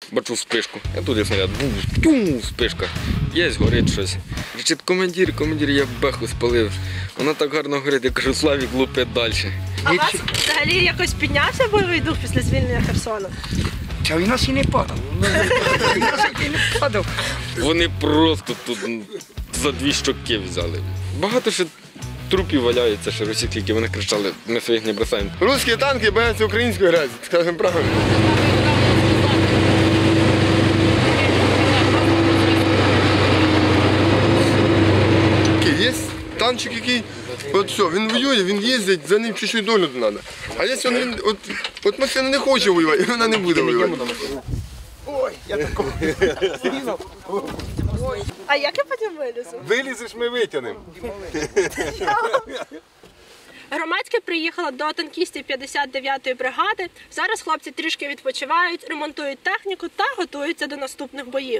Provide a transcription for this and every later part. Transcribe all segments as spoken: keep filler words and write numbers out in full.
бачу вспишку. Я туди снаряд, тюм, вспишка. Є, горить щось. Кричить, командир, командир, я беху спалив. Вона так гарно горить, я кажу, Славік, лупи далі. А у вас взагалі якось піднявся бойовий дух після звільнення Херсону? Та він нас і не падав. Він нас і не падав. Вони просто тут за дві щоки взяли. Багато ще трупів валяється, ще російські, вони кричали, ми своїх не бросаємо. Русські танки бояться української грязі, скажімо правильно. Є танчик, який, от все, він воює, він їздить, за ним чуть-чуть догляду треба. А якщо він, от, от машина не хоче воювати, вона не буде воювати. Ой, я такого зрізав. А як я потім вилізу? Вилізеш, ми витягнемо. Громадське приїхало до танкістів п'ятдесят дев'ятої бригади. Зараз хлопці трішки відпочивають, ремонтують техніку та готуються до наступних боїв.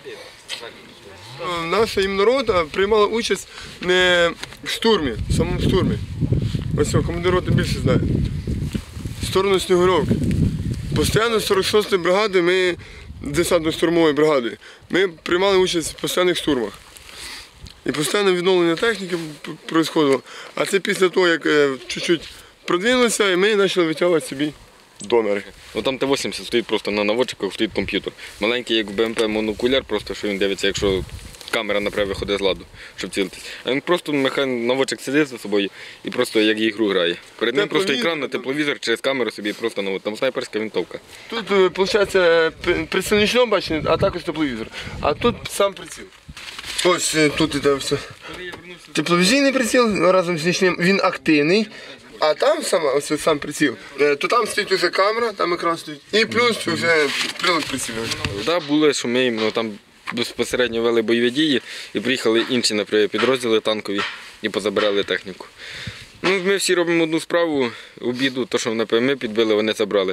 Наша іменно рота приймала участь не в штурмі, в самому штурмі. Ось командир роти більше знає. В сторону Снігурівки. Постійно з сорок шостої бригади, ми, десантно-штурмової бригади, ми приймали участь в постійних штурмах. І постійне відновлення техніки відбувалося. А це після того, як чуть-чуть продвинулося, і ми почали витягувати собі донори. Ну, там Т вісімдесят стоїть просто на наводчиках, стоїть комп'ютер. Маленький, як в Б М П монокуляр, просто що він дивиться, якщо камера направо виходить з ладу, щоб цілитись. А він просто механ... наводчик сидить за собою і просто як ігру грає. Перед ним просто екран на тепловізор через камеру собі просто наводить. Там снайперська винтовка. Тут, виходить, приціл нічного бачення, а також тепловізор. А тут сам приціл. Ось тут іде все. Тепловізійний приціл разом з нічним, він активний. А там сама, ось сам приціл, то там стоїть вже камера, там екран стоїть. І плюс вже прилад прицілювання. Так, було, що ми ну, там безпосередньо вели бойові дії і приїхали інші наприклад, підрозділи танкові і позабирали техніку. Ну, ми всі робимо одну справу, обіду, то, що ми підбили, вони забрали.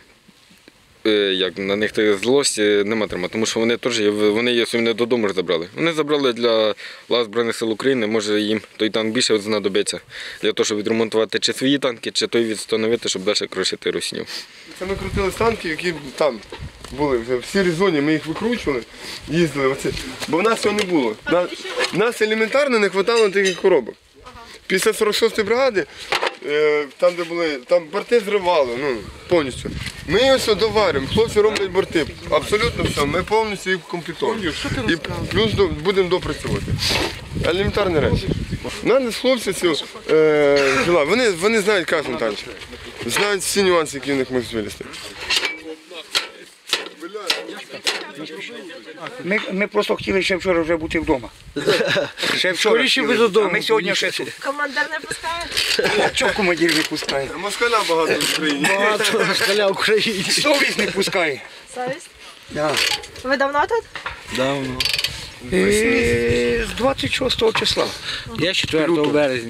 Як на них злості нема тримати, тому що вони теж вони є сумні додому ж забрали. Вони забрали для лав Збройних сил України, може їм той танк більше знадобиться для того, щоб відремонтувати чи свої танки, чи той відстановити, щоб далі крушити русню. Це ми крутили танки, які там були вже в сірій зоні, ми їх викручували, їздили оце. Бо в нас цього не було. На, нас елементарно не вистачало таких коробок. Після сорок шостої бригади, там де були, там борти зривали, ну, повністю. Ми їх все доваримо, хлопці роблять борти, абсолютно все, ми повністю їх комплектуємо. І плюс до, будемо допрацювати. Елементарні речі. У нас хлопці ці, е, діла, вони, вони знають кожен танчик, знають всі нюанси, які в них можуть вилізти. Ми, ми просто хотіли ще вчора вже бути вдома. Ще вчора. Хотіли, а ми сьогодні ще тут. Командир не пускає? Чого командир не пускає? Москаля багато в Україні. Багато москаля в Україні. Совість не пускає. Совість? Да. Ви давно тут? Давно. І з двадцять шостого числа. Я четвертого березня.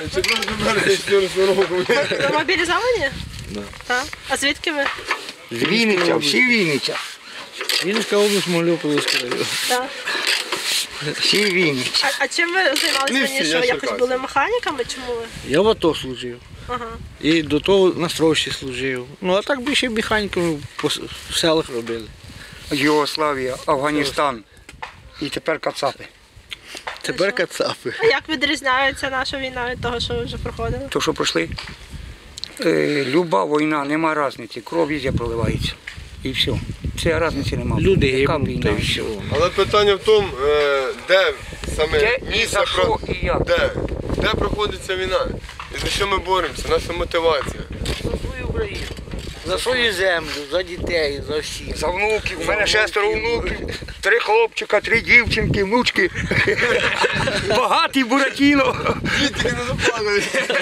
Ви мобілізовані? Да. Так. А звідки ви? Вінниця, всі Вінниця. Вінницька область, Могилів-Подільський район. Так. Всі Вінниця. А, а чим ви займалися Не всі, раніше? я Ви якось Черкас. були механіками? Чому ви? Я в АТО служив. Ага. І до того на стройці служив. Ну а так більше механіками по с- в селах робили. Югославія, Афганістан. І тепер Кацапи. Тепер кацапи. А як відрізняється наша війна від того, що ви вже проходили? То, що пройшли, е, люба війна, нема різниці, кров везде проливається. І все. Це різниці немає. Люди Яка гибнуть, та війна? й все. Але питання в тому, е, де саме Де і місце, за що, про- і як? де, де проходить ця війна, і за що ми боремося, наша мотивація. За свою Україну. За свою землю, за дітей, за всіх. За внуків. У мене шестеро внуків, три хлопчика, три дівчинки, внучки. Багатий Буратіно. Діти не заплакали.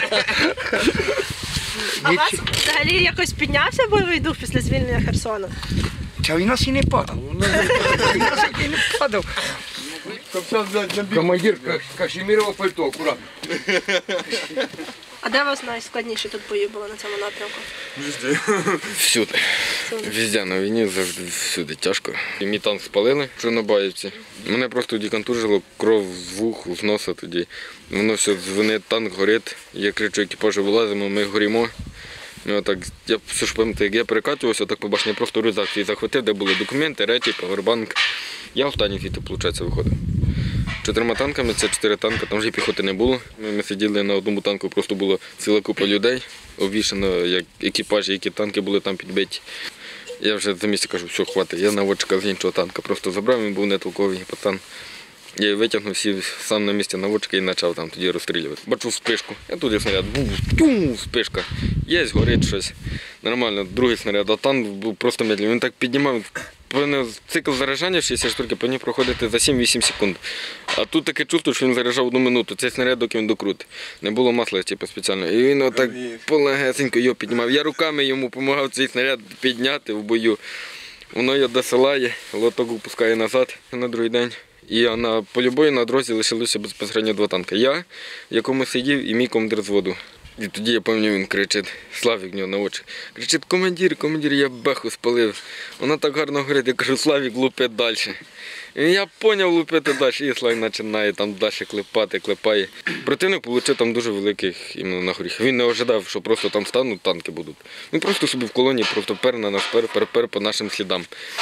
А у вас взагалі якось піднявся бойовий дух після звільнення Херсону? Та він нас і не падав. Він нас і не падав. Командир Кашемірова пальто, аккуратно. А де у вас найскладніше тут бої було на цьому напрямку? Всюди. Везде на війні, завжди всюди тяжко. І мій танк спалили в Чорнобаївці. Мене просто деконтужило, кров з вух, з носа тоді. Воно все дзвонить, танк горить. Я кричу, екіпажу вилазимо, ми горімо. Ми отак, я все ж пам'ятаю, як я перекатувався, так побачив, я просто рюкзак свій захватив, де були документи, речі, павербанк. Я останній звідти, виходить, виходив. Чотирма танками, це чотири танки, там вже піхоти не було. Ми, ми сиділи на одному танку, просто була ціла купа людей, обвішано, як екіпажі, які танки були там підбиті. Я вже за місяць кажу, все, хватить, я наводчика з іншого танка просто забрав, він був нетолковий пацан. Я її витягнув, сів сам на місці наводчика і почав там тоді розстрілювати. Бачу спишку, я туди снаряд, був, тюм, спишка, є, горить щось. Нормально, другий снаряд, а танк був просто медленний. Він так піднімав, повинен цикл заряджання шістдесят штуки повинні проходити за сім-вісім секунд. А тут таке чувство, що він заряджав одну минуту, цей снаряд, доки він докрутить. Не було масла типу, спеціально. І він отак полегесенько його піднімав. Я руками йому допомагав цей снаряд підняти в бою. Воно його досилає, лоток випускає назад на другий день. І на полі бою на дорозі лишилося безпосередньо два танки. Я, якому сидів, і мій командир зводу. І тоді я пам'ятаю, він кричить, Славік в нього на очі. Кричить, командир, командир, я беху спалив. Вона так гарно горить, я кажу, Славік, лупи далі. І я зрозумів лупити далі, і Славік починає там далі клепати, клепає. Противник отримав там дуже великих іменно на горіх. Він не очікував, що просто там стануть, танки будуть. Він просто собі в колоні просто пер на нас, пер, пер, пер по нашим слідам.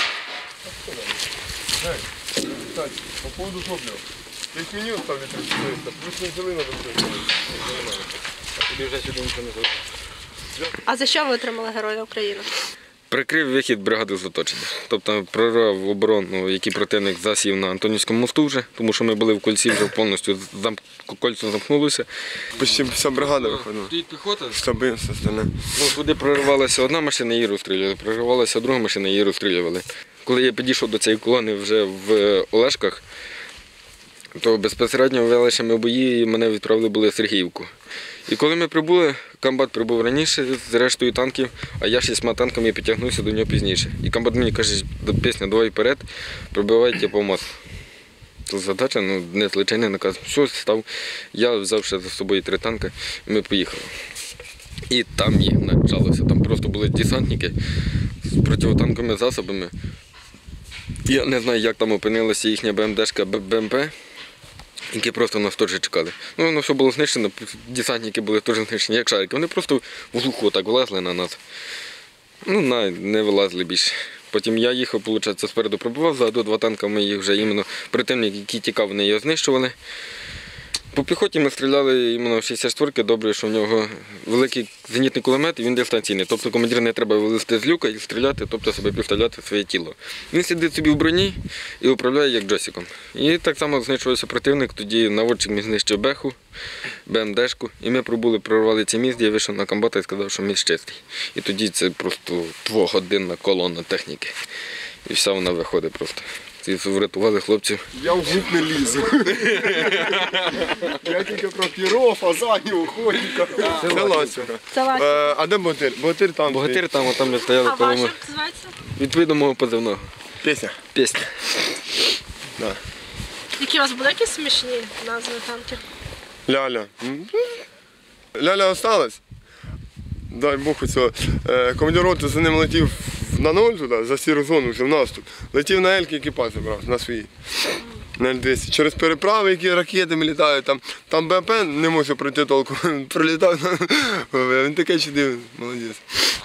По поводу топлива. Здесь меню ставлю тридцать четыреста, плюс не взяли надо все. Тобі вже сюди нічого не зробив. А за що ви отримали Героя України? Прикрив вихід бригади з оточення. Тобто прорвав оборону, який противник засів на Антонівському мосту вже, тому що ми були в кольці, вже повністю зам... кольцо замкнулося. Почти вся бригада виходила. Стоїть піхота. Штаби, все остальне. Ну, туди проривалася одна машина, її розстрілювали, проривалася друга машина, її розстрілювали. Коли я підійшов до цієї колони вже в Олешках, то безпосередньо величими бої мене відправили були в Сергіївку. І коли ми прибули, комбат прибув раніше з рештою танків, а я шістьма танками підтягнувся до нього пізніше. І комбат мені каже, пісня, давай вперед, пробивайте по мосту. То задача, ну, не злочинний наказ. Все, став. Я взяв ще за собою три танки, і ми поїхали. І там їх почалося. Там просто були десантники з протитанковими засобами. Я не знаю, як там опинилася їхня БМДшка БМП, які просто нас теж чекали. Ну, воно все було знищено, десантники були теж знищені, як шарики. Вони просто в глуху так влазили на нас. Ну, на, не вилазили більше. Потім я їхав, виходить, спереду пробував, ззаду два танка ми їх вже іменно противник, який тікав, вони його знищували. По піхоті ми стріляли іменно в шістдесят четвірки, добре, що в нього великий зенітний кулемет, і він дистанційний. Тобто командиру не треба вилізти з люка і стріляти, тобто себе підставляти своє тіло. Він сидить собі в броні і управляє як джойстиком. І так само знищувався противник, тоді наводчик міг знищив беху, БМДшку, і ми пробули, прорвали цей міст, я вийшов на комбата і сказав, що міст чистий. І тоді це просто двогодинна колона техніки. І вся вона виходить просто. Ці врятували хлопців. Я в звук не лізу. Я тільки про Піров, Фазанів, Охотника. Це Ласюка. Це Ласюка. Е, А де богатир? Богатир там. Богатир там, отам ми стояли, А коли ваша ми... як називається? Відповідно мого позивного. Пісня. Пісня. Да. Які у вас були якісь смішні назви танків? Ляля. Ляля осталась. Дай Бог цього. Е, Командир роти за ним летів на ноль туди, за сіру зону, вже в наступ. Летів на Ельки, екіпаж забрав, на свої. На Ель двісті. Через переправи, які ракетами літають, там, там БМП не може пройти толком. Пролітав. Він таке чудив, молодець.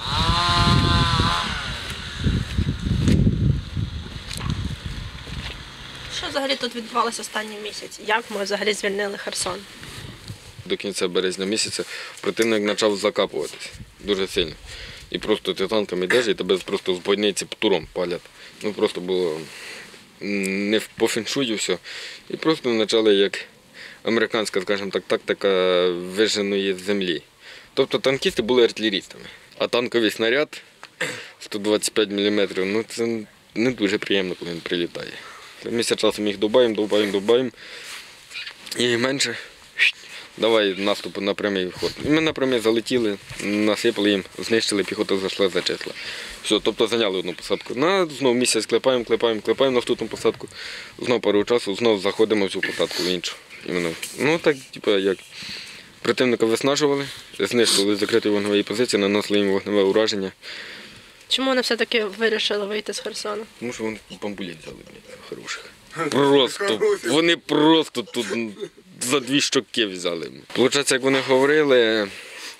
Що взагалі тут відбувалося останній місяць? Як ми взагалі звільнили Херсон? До кінця березня місяця противник почав закапуватись дуже сильно. І просто ти танками йдеш, і тебе просто з бойниці птуром палять. Ну просто було не по феншую все. І просто почали як американська, скажімо так, тактика виженої землі. Тобто танкісти були артилерістами, а танковий снаряд сто двадцять п'ять міліметрів, ну це не дуже приємно, коли він прилітає. Місяць часом їх довбаємо, довбаємо, довбаємо. І менше. Давай наступ на прямий вход. І ми на прямий залетіли, насипали їм, знищили, піхота зайшла, зачисла. Все, тобто зайняли одну посадку. На, знов місяць клепаємо, клепаємо, клепаємо наступну посадку. Знов пару часу, знов заходимо в цю посадку в іншу. Іменно. Ну так, типу, як противника виснажували, знищили закриті вогневі позиції, нанесли їм вогневе ураження. Чому вони все-таки вирішили вийти з Херсону? Тому що вони бамбулів взяли, блін, хороших. Просто, вони просто тут за дві щоки взяли. Получається, як вони говорили,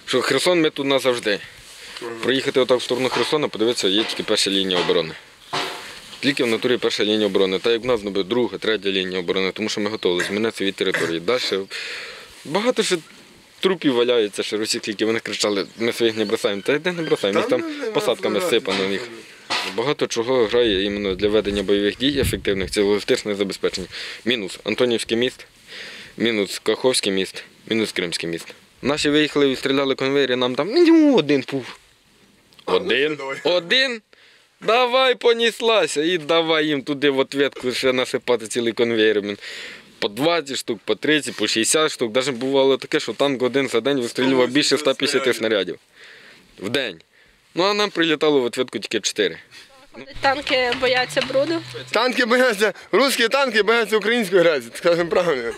що Херсон ми тут назавжди. Проїхати отак в сторону Херсона, подивитися, є тільки перша лінія оборони. Тільки в натурі перша лінія оборони. Та як в нас буде друга, третя лінія оборони, тому що ми готові змінити свої території. Далі багато ще трупів валяється, ще російські, які вони кричали, ми своїх не бросаємо. Та де не бросаємо, їх там посадками сипано їх. Багато чого грає іменно для ведення бойових дій ефективних, це логістичне забезпечення. Мінус Антонівський міст, мінус Каховський міст, мінус Кримський міст. Наші виїхали і стріляли конвейери, нам там ну, один був. Один? Один? Давай понеслася і давай їм туди в ответку ще насипати цілий конвейер. По двадцять штук, по тридцять, по шістдесят штук. Навіть бувало таке, що танк один за день вистрілював більше ста п'ятдесят снарядів. В день. Ну а нам прилітало в ответку тільки чотири. Танки бояться бруду. Танки бояться, русські танки бояться української грязі, скажімо правильно.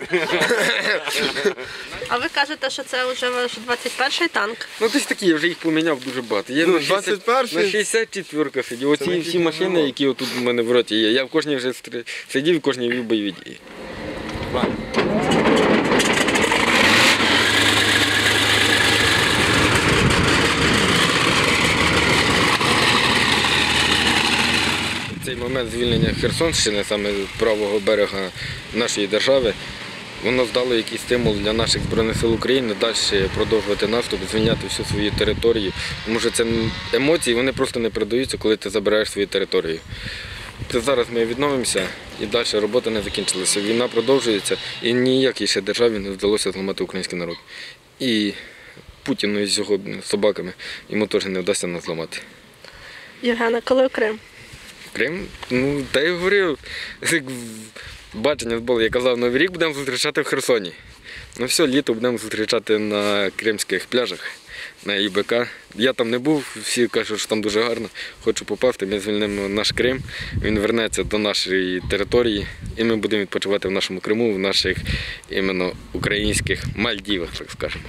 А ви кажете, що це вже ваш двадцять перший танк? Ну десь такі, я вже їх поміняв дуже багато. Я Ну, на шістдесят двадцять перший. на шістдесят четвірка сидів. Оці всі машини, які отут у мене в роті є. Я в кожній вже стр- сидів, в кожній вів бойові дії. Цей момент звільнення Херсонщини, саме правого берега нашої держави, воно здало якийсь стимул для наших Збройних сил України далі продовжувати наступ, звільняти всю свою територію. Тому що це емоції, вони просто не передаються, коли ти забираєш свою територію. Це зараз ми відновимося і далі робота не закінчилася. Війна продовжується і ніякій ще державі не вдалося зламати український народ. І Путіну із його собаками йому теж не вдасться нас зламати. Євгена, коли Крим? Крим? Ну, та я говорив, як бачення було, я казав, Новий рік будемо зустрічати в Херсоні. Ну все, літо будемо зустрічати на кримських пляжах, на ІБК. Я там не був, всі кажуть, що там дуже гарно. Хочу попасти, ми звільнимо наш Крим, він вернеться до нашої території і ми будемо відпочивати в нашому Криму, в наших іменно українських Мальдівах, так скажемо.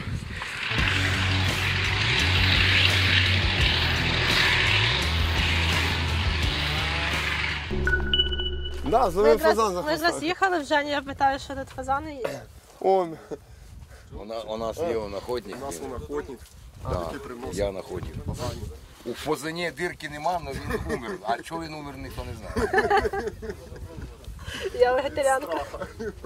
Да, Ми зловив якраз, фазан за ми якраз їхали вже, я питаю, що тут фазани є. О, У нас, у нас є он охотник. у нас вон охотник. Да, я охотник. У Фозині дирки нема, але він умер. А чого він умер, ніхто не знає. Я вегетаріанка.